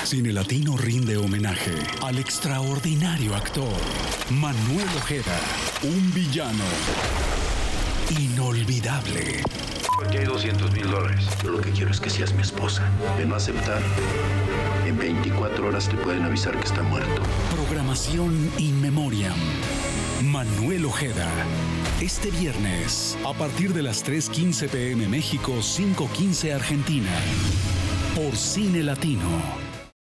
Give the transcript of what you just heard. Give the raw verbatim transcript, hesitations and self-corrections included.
Cine Latino rinde homenaje al extraordinario actor Manuel Ojeda, un villano inolvidable. Aquí hay doscientos mil dólares. Yo lo que quiero es que seas mi esposa. De no aceptar, en veinticuatro horas te pueden avisar que está muerto. Programación in memoriam. Manuel Ojeda. Este viernes, a partir de las tres quince p m México, cinco quince Argentina. Por Cine Latino.